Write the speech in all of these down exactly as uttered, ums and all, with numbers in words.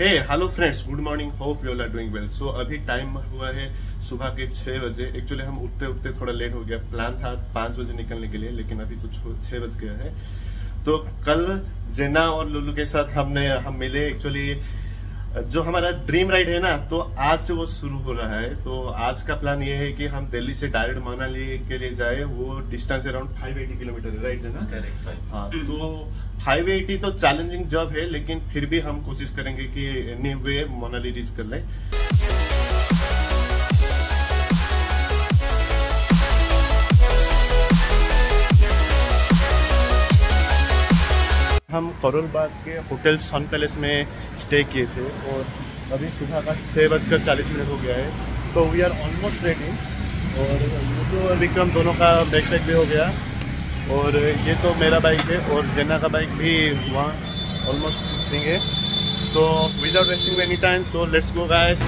Hey hello friends, good morning, hope you all are doing well. So अभी time हुआ है सुबह के छह बजे। एक्चुअली हम उठते उठते थोड़ा लेट हो गया। प्लान था पाँच बजे निकलने के लिए, लेकिन अभी तो छह बज गया है। तो कल जेना और लुलू के साथ हमने हम मिले। एक्चुअली जो हमारा ड्रीम राइड है ना, तो आज से वो शुरू हो रहा है। तो आज का प्लान ये है कि हम दिल्ली से डायरेक्ट मनाली के लिए जाए। वो distance around five eighty kilometre है, राइट जेना? करेक्ट। हाँ, तो फाइव एटी तो चैलेंजिंग जॉब है, लेकिन फिर भी हम कोशिश करेंगे कि एनी वे मनाली रीच कर लें। हम करोल बाग के होटल सन पैलेस में स्टे किए थे और अभी सुबह का छः बजकर चालीस मिनट हो गया है। तो वी आर ऑलमोस्ट रेडी। और तो विक्रम दोनों का बैग पैक भी हो गया। और ये तो मेरा बाइक है और जेना का बाइक भी वहाँ ऑलमोस्ट देंगे। So without wasting any time, so let's go guys.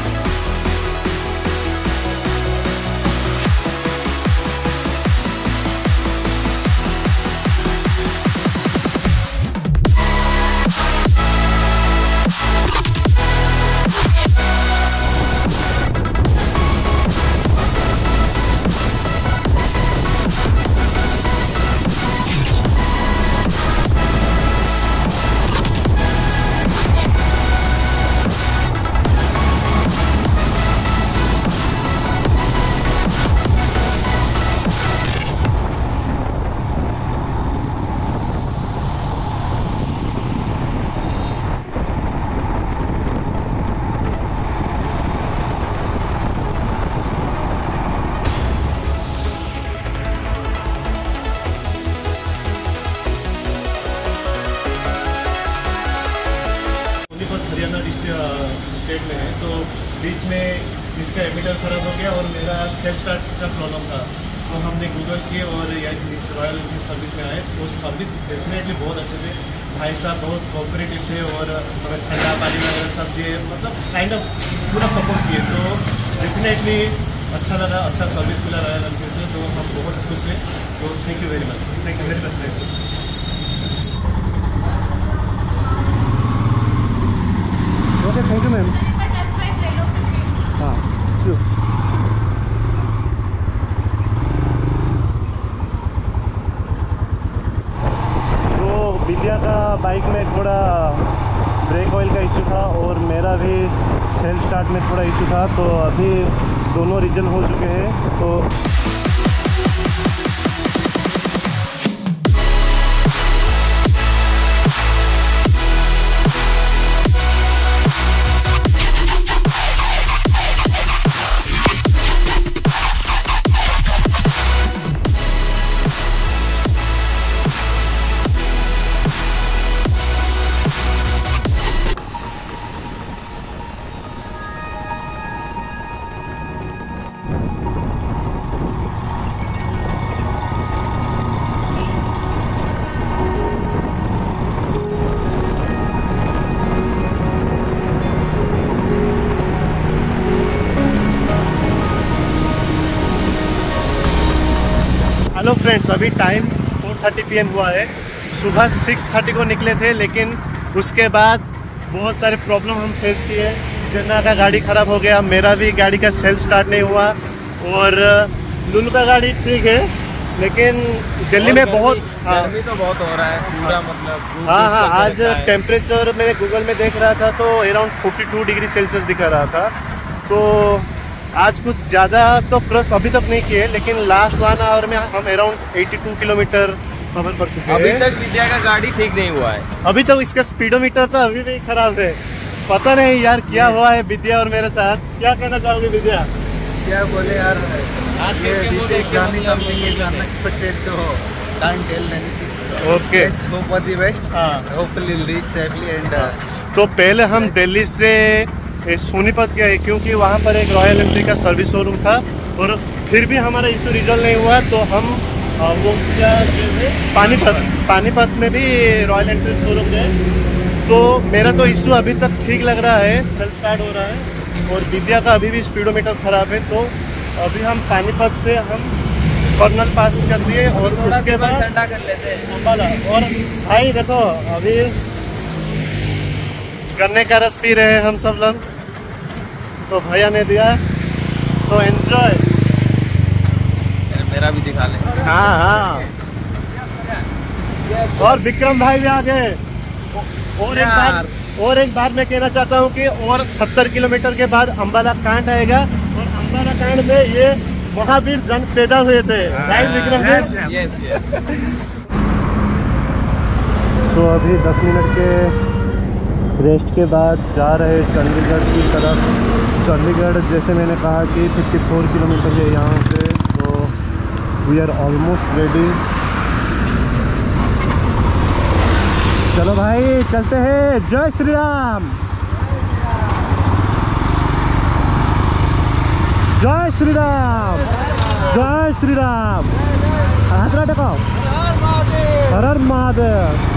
Haryana state में है, तो बीच में इसका एमीटर खराब हो गया और मेरा सेल्फ स्टार्ट का प्रॉब्लम था। तो हमने गूगल किए और इस रॉयल की सर्विस में आए। तो सर्विस डेफिनेटली बहुत अच्छे थे। भाई साहब बहुत कोऑपरेटिव थे और हमें ठंडा पानी वगैरह सब दिए, मतलब काइंड ऑफ पूरा सपोर्ट किए। तो डेफिनेटली अच्छा लगा, अच्छा सर्विस मिला रॉयल एनफील्ड से। तो हम बहुत खुश हैं। तो thank you very much, thank you very much. Thank you ma'am. हाँ, तो विद्या का बाइक में थोड़ा ब्रेक ऑयल का इशू था और मेरा भी सेल्फ स्टार्ट में थोड़ा इशू था। तो अभी दोनों रिजल्व हो चुके हैं। तो हेलो फ्रेंड्स, अभी time four thirty P M हुआ है। सुबह सिक्स थर्टी को निकले थे, लेकिन उसके बाद बहुत सारे प्रॉब्लम हम फेस किए। जेना का गाड़ी ख़राब हो गया, मेरा भी गाड़ी का सेल्फ स्टार्ट नहीं हुआ और लुलू का गाड़ी ठीक है, लेकिन दिल्ली में बहुत गर्मी तो बहुत हो रहा है पूरा, मतलब हाँ हाँ आज टेम्परेचर मैंने गूगल में देख रहा था तो around forty two degree Celsius दिखा रहा था। तो आज कुछ ज़्यादा तो क्रॉस अभी तक नहीं किए, लेकिन लास्ट वन आवर में हम अराउंड बयासी किलोमीटर कवर कर चुके हैं। अभी तक विद्या का गाड़ी ठीक नहीं हुआ है। अभी तक इसका स्पीडोमीटर तो अभी भी खराब है। पता नहीं यार क्या हुआ है विद्या और मेरे साथ। क्या कहना चाहोगे विद्या? क्या बोले यार, आज ये this is journey something is unexpected, so can't tell anything. Okay, let's hope for the best. हाँ, hopefully will reach safely. And तो पहले हम दिल्ली से सोनीपत गए, क्योंकि वहाँ पर एक रॉयल एनफील्ड का सर्विस शोरूम था और फिर भी हमारा इशू रिजॉल्व नहीं हुआ। तो हम वो क्या पानीपत पानीपत में भी रॉयल एनफील्ड शोरूम गए। तो मेरा तो इशू अभी तक ठीक लग रहा है, सेल्फ स्टार्ट हो रहा है और विद्या का अभी भी स्पीडोमीटर ख़राब है। तो अभी हम पानीपत से हम कर्नल पास कर दिए और उसके बाद ठंडा कर लेते हैं अम्बाला। और भाई देखो अभी गन्ने का रस पी रहे हैं हम सब लोग, तो भैया ने दिया, तो एंजॉय। मेरा भी दिखा ले। हाँ हाँ, और विक्रम भाई भी आ गए। और एक बात और एक बात मैं कहना चाहता हूँ कि और सत्तर किलोमीटर के बाद अंबाला कांड आएगा, और अंबाला कांड में ये महावीर जन पैदा हुए थे, राइट विक्रम भाई? Yes yes. तो अभी दस मिनट के रेस्ट के बाद जा रहे चंडीगढ़ की तरफ। चंडीगढ़ जैसे मैंने कहा कि चौवन किलोमीटर है यहाँ से, तो वी आर ऑलमोस्ट रेडी। चलो भाई चलते हैं। जय श्री राम, जय श्री राम, जय श्री राम। हाथ रखो, हर हर Mahadev.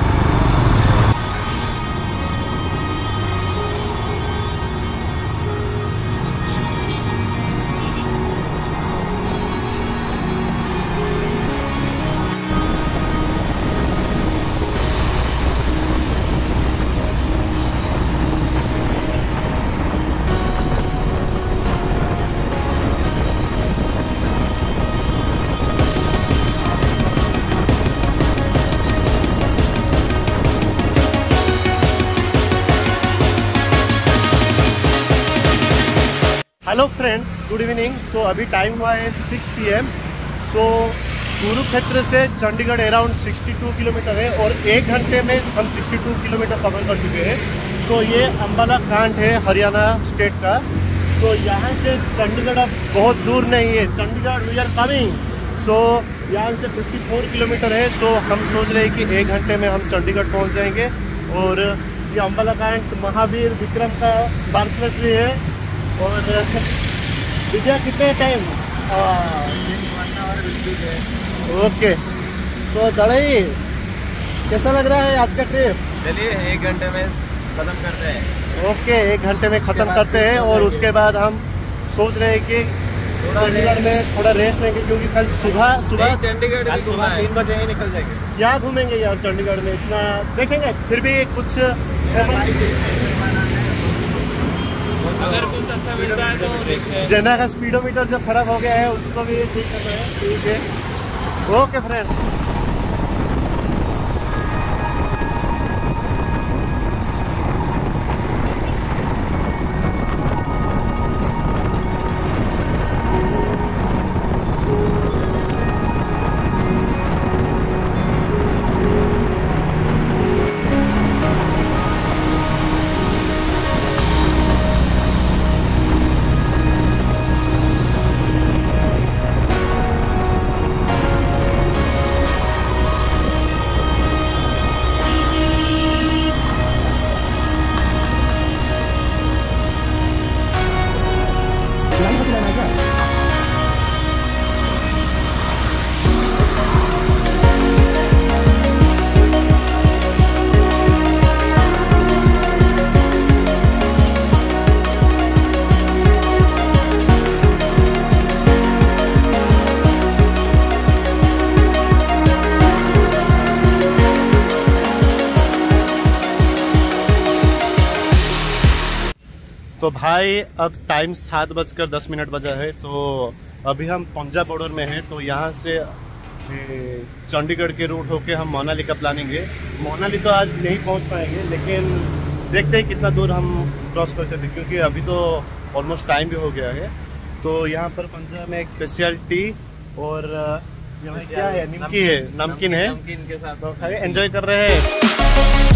Hello friends, good evening. So अभी टाइम हुआ है six P M. So Kurukshetra से चंडीगढ़ अराउंड बासठ किलोमीटर है, और एक घंटे में हम बासठ किलोमीटर कवर कर चुके हैं। तो ये अंबाला कांड है हरियाणा स्टेट का। तो यहाँ से चंडीगढ़ अब बहुत दूर नहीं है, Chandigarh we are coming. So यहाँ से चौवन किलोमीटर है। सो हम सोच रहे हैं कि एक घंटे में हम चंडीगढ़ पहुँच जाएंगे। और ये अंबाला कांड महावीर विक्रम का बर्थ प्लेस भी है। और विजय कितने टाइम? ओके। सो दड़ई कैसा लग रहा है आज का ट्रिप? चलिए एक घंटे में खत्म करते हैं। ओके, एक घंटे में ख़त्म करते हैं, और उसके बाद हम सोच रहे हैं कि चंडीगढ़ में थोड़ा रेस्ट लेंगे, क्योंकि कल सुबह सुबह चंडीगढ़ सुबह तीन बजे ही निकल जाएंगे। क्या घूमेंगे यार चंडीगढ़ में, इतना देखेंगे फिर भी कुछ अगर कुछ अच्छा मिलता है तो। जेना का स्पीडोमीटर जो खराब हो गया है उसको भी ठीक करना है। ठीक है, ओके फ्रेंड। तो भाई अब टाइम सात बजकर दस मिनट बजा है। तो अभी हम पंजाब बॉर्डर में हैं। तो यहाँ से चंडीगढ़ के रूट होके हम मनाली का प्लानिंग है। मनाली तो आज नहीं पहुँच पाएंगे, लेकिन देखते हैं कितना दूर हम क्रॉस कर सकते हैं, क्योंकि अभी तो ऑलमोस्ट टाइम भी हो गया है। तो यहाँ पर पंजाब में एक स्पेशल टी और यहाँ क्या है, निमकी है, नमकीन है, नमकीन के साथ तो एंजॉय कर रहे हैं।